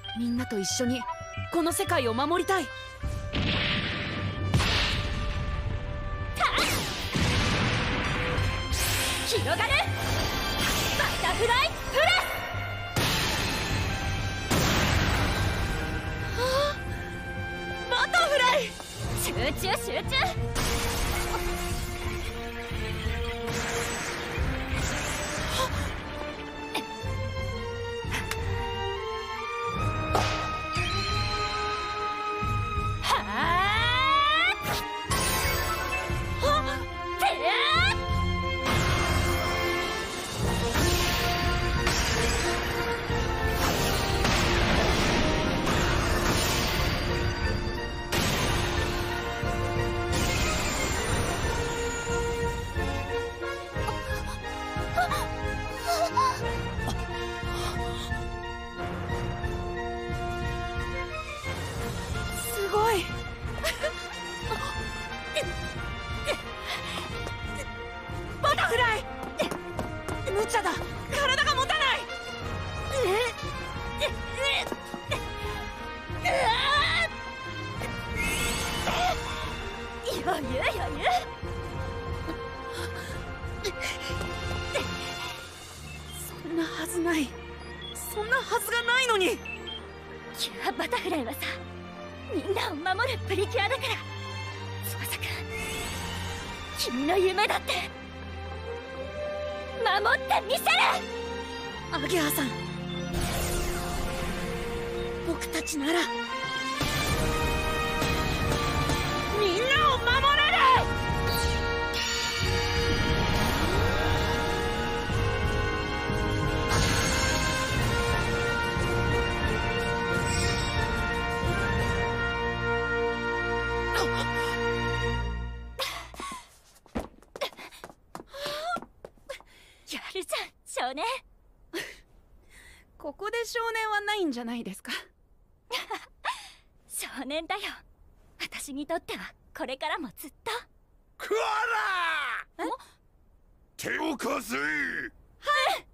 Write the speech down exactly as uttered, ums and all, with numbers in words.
みんなと一緒にこの世界を守りたい。 広がるバタフライプレス。あバタフライ。集中集中。 すごい。バタフライ。無茶だ、体が持たない。 余裕余裕。 そんなはずない。そんなはずがないのに。 キュアバタフライはさ、みんなを守るプリキュアだから。翼くん、君の夢だって守ってみせる。 アゲハさん、僕たちならみんなを守れる。 やるじゃん少年。 ここで少年はないんじゃないですか。 少年だよ。私にとってはこれからもずっと。 クアラー、手を貸せ。 はい。